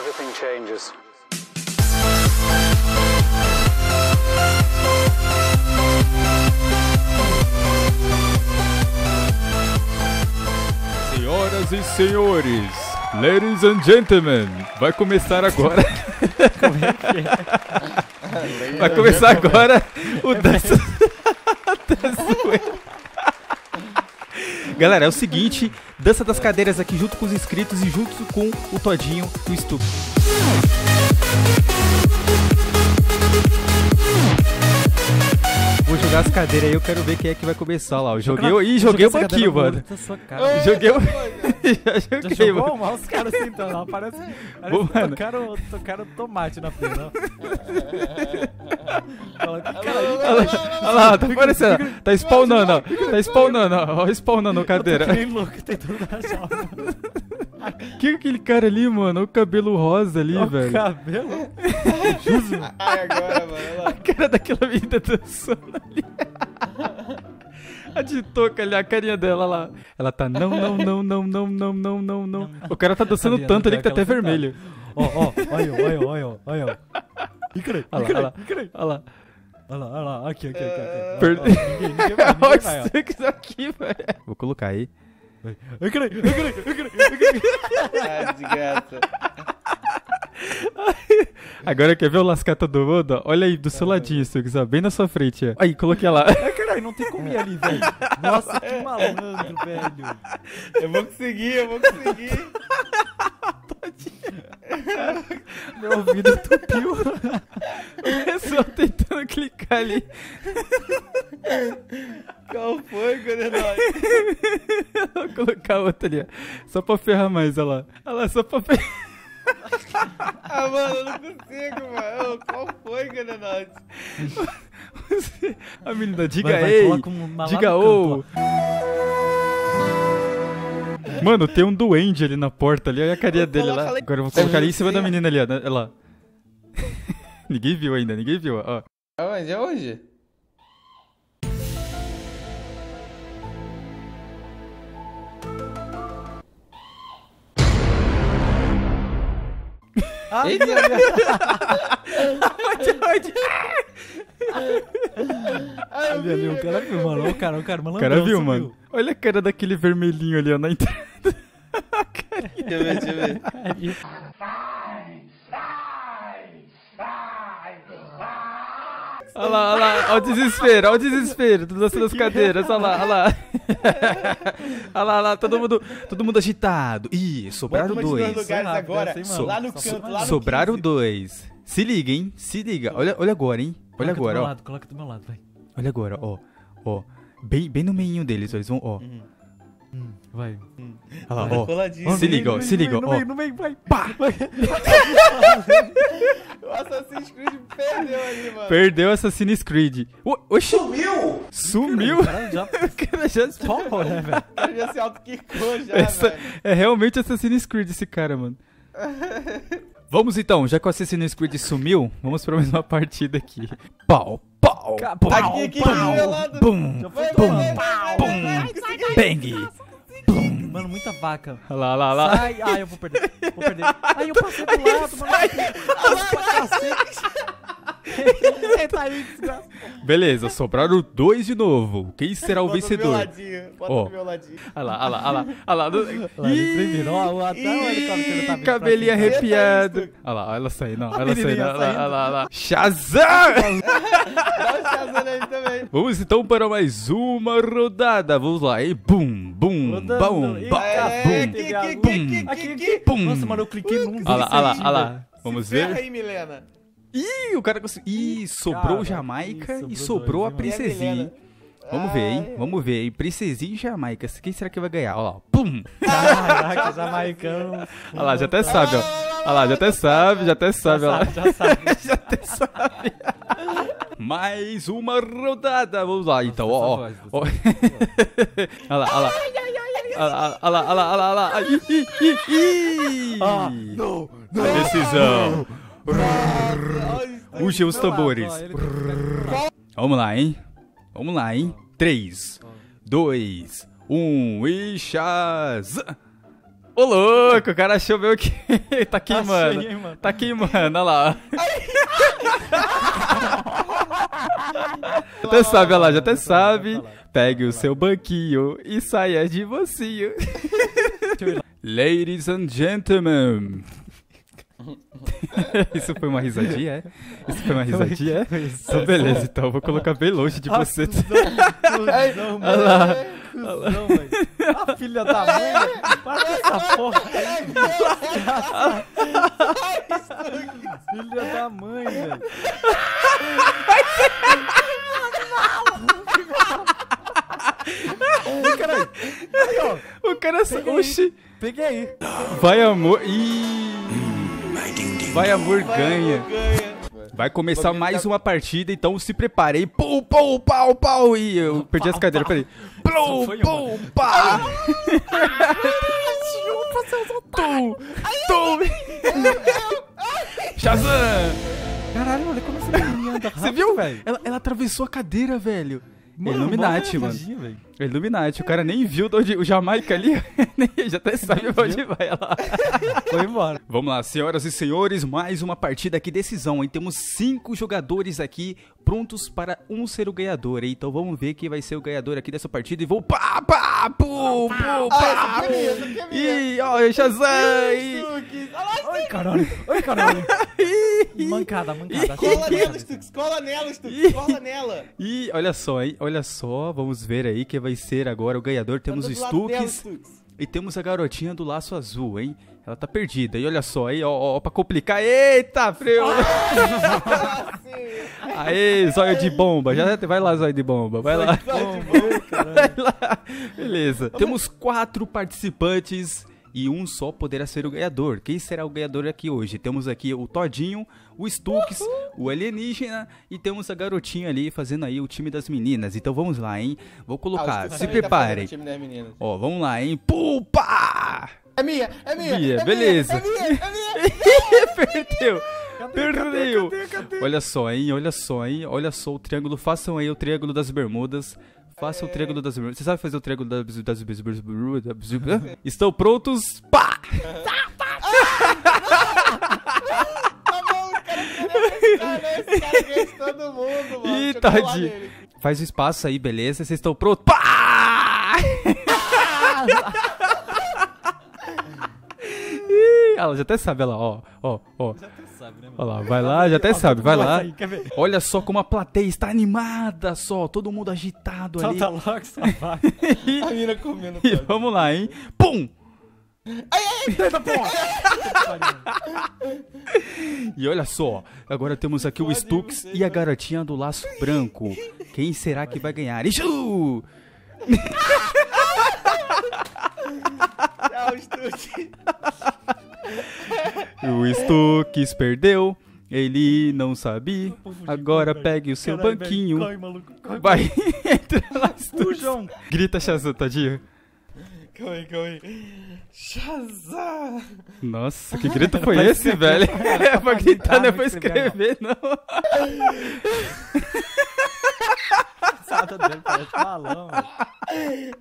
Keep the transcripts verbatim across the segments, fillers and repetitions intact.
everything changes. Senhoras e senhores, ladies and gentlemen, vai começar agora. Como é que é? Vai começar agora o Dança da Zoeira. Galera, é o seguinte, Dança das Cadeiras aqui junto com os inscritos e junto com o Todinho e o Stup. Vou jogar as cadeiras aí, eu quero ver quem é que vai começar lá. Eu joguei, ih, joguei um pouquinho, mano. Joguei, já joguei, Já jogou mano. mal os caras sentando lá, parece, parece Ô, que mano. tocaram, tocaram tomate na frente, não. Olha lá, tá aparecendo, tá spawnando, ó. Tá spawnando, ó, ó, spawnando a cadeira. Eu tô que nem louco tentando achar o Que aquele cara ali, mano? Olha o cabelo rosa ali, o velho. cabelo. Ai, agora, mano. Olha lá. A cara daquela menina dançando ali. A de touca ali, a carinha dela lá. Ela tá não, não, não, não, não, não, não, não, não. O cara tá dançando Sabia, tanto não ali que tá até quero aquela vermelho. Ó, ó, olha, olha, olha, olha. Incrível, Olha lá, olha lá, incrível. olha lá. Olha lá, olha lá, aqui, aqui, aqui. aqui. Per- Ó, ó, ninguém, ninguém vai, ninguém vai, ó. Olha isso aqui, velho. Vou colocar aí. Incrível, incrível, incrível, incrível. Ah, desgraça. Agora quer ver o lascata do mundo? Ó? Olha aí, do seu ladinho, se eu quiser, bem na sua frente. Ó. Aí, coloquei lá. Ai, caralho, não tem como ir ali, velho. Nossa, que malandro, velho. Eu vou conseguir, eu vou conseguir. Meu ouvido entupiu. O pessoal tentando clicar ali. Qual foi, Coronel? Vou colocar outra ali, ó. Só pra ferrar mais, olha lá. Olha lá, só pra ferrar. Ah, mano, eu não consigo, mano. Qual foi, Coronel? A menina, diga Vai, vai, ei. coloca uma lá Diga no ô. canto, Mano, tem um duende ali na porta ali, olha a carinha dele Coloca lá. ali- Agora eu vou colocar ali em cima Sim. da menina ali, ó. Olha lá. Ninguém viu ainda, ninguém viu, ó. Aonde? Aonde? Ah, Eita. minha, minha. Ah, eu Ali, ali, vi, o cara agora viu, eu mano. vi. O cara, o cara, O malandrão. cara viu, sumiu. mano. Olha a cara daquele vermelhinho ali, ó, na entrada. Deixa eu ver, deixa eu ver. Ali. Olha lá, olha lá, olha o desespero, olha o desespero, tudo dançando as cadeiras, olha lá, olha lá. Olha lá, olha lá, todo mundo, todo mundo agitado. Ih, sobraram Bota uma de dois dois. lugares Rápido, agora. assim, mano. Lá no Só- canto, lá no Sobraram quinze. dois. Se liga, hein, se liga. Olha, olha agora, hein. Olha Coloca do agora, meu ó. lado, coloca do meu lado, vai. Olha agora, ó. Ó. Bem, bem no meinho deles, ó. Eles vão, ó. Hum, vai. Olha lá, Vai, ó. coladinho. Se liga, ó, se liga, no ó. meio, no meio, vai. Pá! O Assassin's Creed perdeu ali, mano. Perdeu Assassin's Creed. O- Oxi! Sumiu! Sumiu! O cara já O cara já spawnou, né, velho? Ele já se auto-quicou já, Essa velho. é realmente Assassin's Creed esse cara, mano. Vamos então, já que o Assassin's Creed sumiu, vamos pra mais uma partida aqui. Pau, pau, Ca- pau, Aqui, aqui, aqui do meu lado. bum, Já foi Vai, vai, tomando. vai, vai, vai, vai, consegui. bang. Mano, muita vaca. Olha lá, olha lá, olha lá. Sai. Ai, eu vou perder. Vou perder. Ai, eu passei do lado, mano. Ai, pra cacete. Eita aí, desgraça. Beleza, sobraram dois de novo. Quem será o Bota do meu vencedor? ladinho, bota Ó. do meu ladinho. Olha lá, olha lá, olha lá. Olha lá. Lá de primeiro, ó, o- até o helicóptero tá vindo pra Cabelinho cima. arrepiado. Olha lá, ela saindo, ó, A ela saindo, menininha olha lá, saindo. olha lá, olha lá. Shazam! Dá um chazão aí também. Vamos então para mais uma rodada. Vamos lá, hein? Bum, bum, Rodando. bum, Ih, bum, É, bum. aqui, aqui, Bum. aqui, aqui, Aqui, aqui. aqui. Pum. Nossa, mano, eu cliquei num Olha lá, olha lá, olha lá. velho. Vamos Se ferra ver. aí, Milena. Ih, o cara conseguiu. Ih, sobrou Cara, Jamaica ih, e sobrou sobrou dois, a hein, mano. princesinha. hein? Vamos ver, hein? Ai. Vamos ver, hein? Princesinha e Jamaica. Quem será que vai ganhar? Olha lá, pum. Caraca, jamaicano. Olha lá, já até sabe, ó. Olha lá, já até sabe, já até sabe, olha lá. Já sabe. Já até sabe. Mais uma rodada. Vamos lá, então, essa ó. ó. voz, ó. Olha lá, olha lá. Olha lá, olha lá, olha lá, olha lá. Ih, ih, ih, ih. Ah, não, Decisão. Olha, Puxa os Do meu lado, tambores. ó, ele fica do meu lado. Vamos lá, hein? Vamos lá, hein? três, dois, um e Shazam! Ô, louco, o cara achou meio que... tá queimando. Achei, hein, mano. Tá queimando, olha lá. ó. Até sabe, olha lá, já até sabe. Pegue o seu banquinho e saia de mocinho. Ladies and gentlemen. Isso foi uma risadinha, é? Isso foi uma risadinha, é? Então beleza, então eu vou colocar bem longe de você. Cusão, Olha lá. Cusão, velho. Ah, filha da mãe, velho. Para com essa porra. Filha da mãe, velho. Ih, caralho. Aí, ó. O cara só... Oxi. Peguei aí. Vai, amor. Ih. Vai, amor, ganha. Vai começar mais uma partida, então se preparem. Pum, pum, pau, pau. Ih, eu perdi as cadeiras, peraí. Pum, pum, pau. Tum, tum. Shazam. Caralho, olha como essa menina anda rápido. Você viu? velho? Ela, ela atravessou a cadeira, velho. Mano, Illuminati, mó mano. rapidinho, velho. Illuminati. O cara nem viu de onde, o Jamaica ali. Já até sabe pra onde vai lá. Foi embora. Vamos lá, senhoras e senhores, mais uma partida aqui, decisão, hein? Temos cinco jogadores aqui prontos para um ser o ganhador, hein? Então vamos ver quem vai ser o ganhador aqui dessa partida e vou pá, pá, pum, pum, pá. Ih, ó, Shazam! ih. Ai, caralho. Ai, caralho. Mancada, mancada. Cola nela, Stux, cola nela, Stux, cola nela. Ih, olha só, hein? Olha só, vamos ver aí quem vai ser agora o ganhador. Temos o Tá do lado dela, Stux Stux. e temos a garotinha do laço azul, hein? Ela tá perdida. E olha só aí, ó, ó, pra complicar. Eita, frio! Ah, sim. Aê, zóio de bomba. Já vai lá, zóio de bomba. Vai lá. Vai lá. Beleza. Temos quatro participantes e um só poderá ser o ganhador. Quem será o ganhador aqui hoje? Temos aqui o Todinho, o Stux, o Alienígena e temos a garotinha ali fazendo aí o time das meninas. Então vamos lá, hein? Vou Ah, colocar. o Stux Se também tá preparem. fazendo o time das meninas. Ó, vamos lá, hein? Pupa! É minha, é minha, Minha, é beleza. minha, é minha, é minha. Perdeu. Perdeu. Cadê, cadê, cadê? Olha só, hein? Olha só, hein? Olha só o triângulo. Façam aí o triângulo das bermudas. Façam o triângulo das bermudas. Você sabe fazer o triângulo das, das bermudas? Estão prontos? Pá! Tá bom, o cara queria pescar, né? Esse cara ganha de todo mundo, mano. Ih, Deixa eu colar tadinho. nele. Faz o espaço aí, beleza? Vocês estão prontos? Pá! Ih, ela já até sabe, ela, ó, ó, ó. Sabe, né, mano? Olha lá, vai lá, já até sabe, vai lá. Aí, quer ver? Olha só como a plateia está animada, só, todo mundo agitado ali. Solta logo, safado. A mina comendo E todo. vamos lá, hein? Pum! Eita, porra. E olha só, agora temos aqui o Pode, Stux você e a vai. garotinha do laço branco. Quem será que vai ganhar? Ixu! Tchau, Stux. O Stux perdeu, ele não sabe. Agora pegue o seu Caralho, banquinho. velho. Corre, maluco. Corre, Vai, entra lá, Stux. Fujão. Grita, Shazam, tadinho. Calma aí, calma aí. Shazam. Nossa, que grito foi pra esse, escrever. velho? Era É pra pra gritar, não é gritar, pra não escrever, escrever, não. Risada dele parece balão, velho.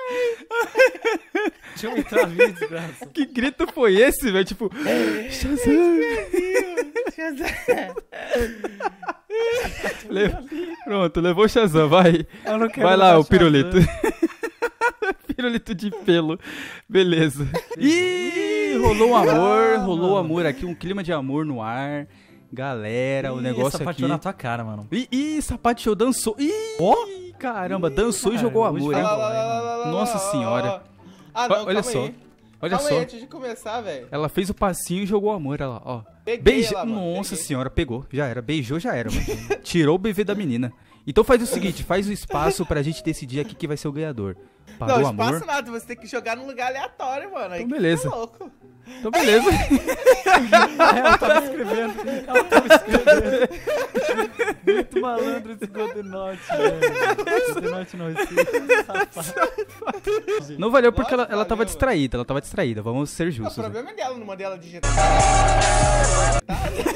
Deixa eu entrar ali, desgraça. Que grito foi esse, velho? Tipo, Shazam. Shazam. Le- Pronto, levou o Shazam, vai. Eu não quero Vai lá, levar o pirulito. Shazam. Pirulito de pelo. Beleza. Ih, rolou um amor, rolou amor aqui, um clima de amor no ar. Galera, o Ih, negócio sapateou aqui. na tua cara, mano. Ih, ih, sapateou, dançou. Ih, Ó. caramba, dançou e Cara, jogou hoje amor, vai hein? lá, Lá, lá, lá, lá, lá, Nossa lá, lá, senhora. lá. Ah, não, Olha calma só, aí. olha Calma só. aí, antes de começar, velho. Ela fez o passinho e jogou amor, ela, ó. Peguei Beija... ela, mano, Nossa peguei. senhora, pegou. Já era. Beijou, já era, mano. Tirou o bebê da menina. Então faz o seguinte, faz o espaço pra gente decidir aqui quem vai ser o ganhador. Parou Não, o amor. espaço nada, você tem que jogar num lugar aleatório, mano. Aí Então, que beleza. tá louco. Então beleza. Ela tava escrevendo. Ela tava escrevendo. Muito malandro esse Golden Note, velho. Golden Note não, esse safado. Não valeu porque ela, Nossa, ela tava valeu, distraída, ela tava distraída. Vamos ser O justos. né? problema é dela, não mandei ela digitar.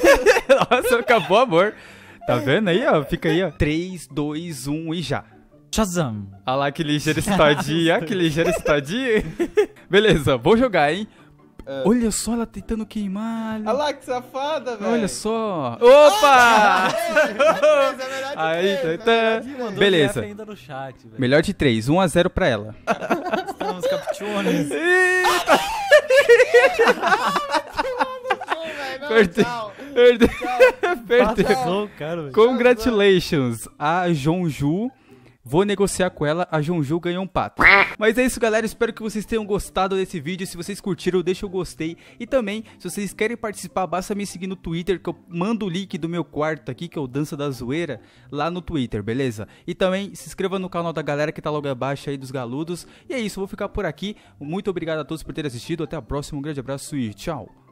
Nossa, acabou o amor. Tá vendo aí, ó? Fica aí, ó. três, dois, um e já. Shazam. Olha lá que ligeiro esse todinho, olha que ligeiro esse todinho. Beleza, vou jogar, hein. É. Olha só ela tentando queimar. Olha lá que safada, velho. Olha só. Opa! É melhor de Aí, três, tá, é tá. melhor de Mandou Beleza. F ainda no chat, velho. Melhor de três, um a zero pra ela. Estamos captiones. Eita! Não, Perdeu. tchau. Perdeu. Tchau. Perdeu. Passou, cara, velho. Congratulations, a Jonju. Vou negociar com ela, a Jonju ganhou um pato. Mas é isso, galera, espero que vocês tenham gostado desse vídeo. Se vocês curtiram, deixa o gostei. E também, se vocês querem participar, basta me seguir no Twitter, que eu mando o link do meu quarto aqui, que é o Dança da Zoeira, lá no Twitter, beleza? E também, se inscreva no canal da galera que tá logo abaixo aí dos galudos. E é isso, eu vou ficar por aqui. Muito obrigado a todos por terem assistido, até a próxima, um grande abraço e tchau.